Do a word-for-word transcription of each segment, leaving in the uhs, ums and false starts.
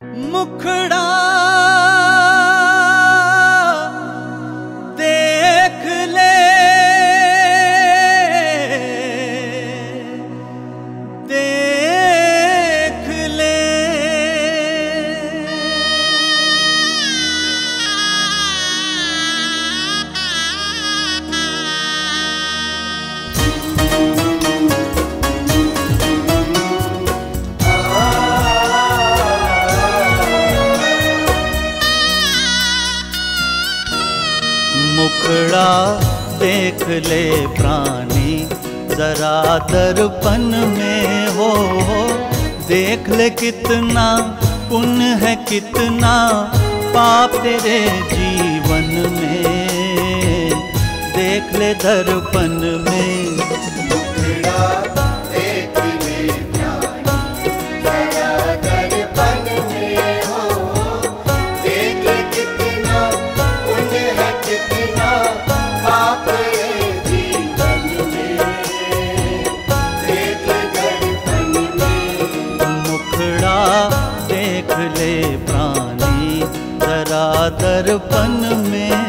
मुखड़ा देख ले, देख ले, मुखड़ा देख ले प्राणी जरा दर्पण में हो, देख ले कितना पुण्य है कितना पाप तेरे जीवन में, देख ले दर्पण में। मुखड़ा देख ले प्राणी जरा दर्पण में हो, देख ले कितना पुण्य है कितना पाप है जीवन में, देख ले दर्पण में। मुखड़ा देख ले प्राणी जरा दर्पण में।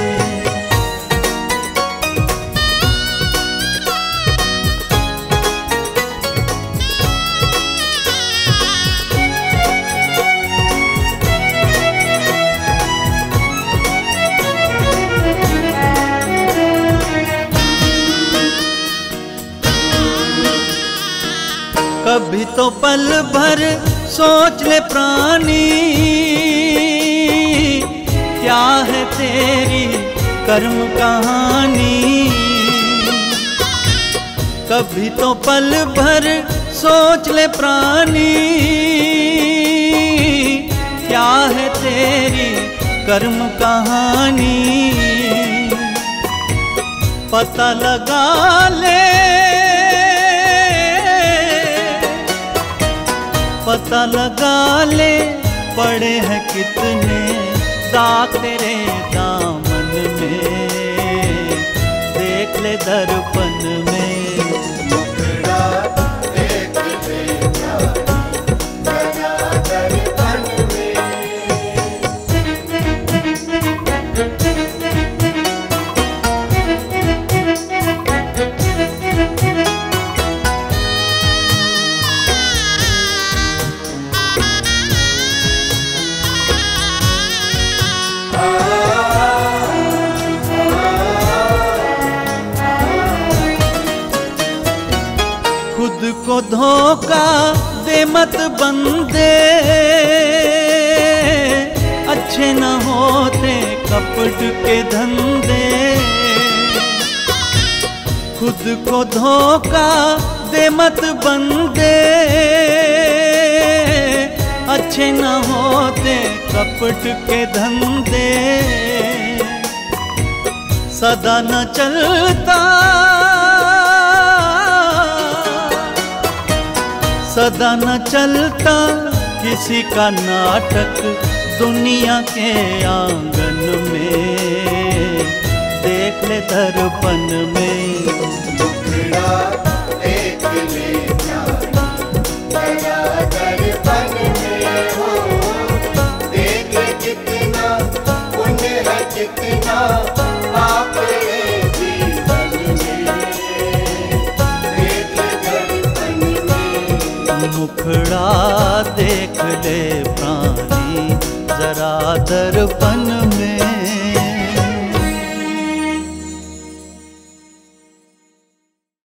कभी तो पल भर सोच ले प्राणी, क्या है तेरी कर्म कहानी। कभी तो पल भर सोच ले प्राणी, क्या है तेरी कर्म कहानी। पता लगा ले, पता लगा ले पड़े हैं कितने दाग तेरे दामन में, देख ले दर्पण में। मुखड़ा देख ले प्राणी जरा दर्पण में। खुद को धोखा दे मत बंदे, अच्छे न होते कपट के धंधे। खुद को धोखा दे मत बंदे, अच्छे न होते कपट के धंधे। सदा न चलता, सदा न चलता किसी का नाटक दुनिया के आंगन में, देख ले दर्पण में। मुखड़ा देख ले प्राणी जरा दर्पण में हो, देख ले कितना पुण्य है कितना पाप है जीवन में, देख ले दर्पण में। मुखड़ा देख ले प्राणी जरा दर्पण में।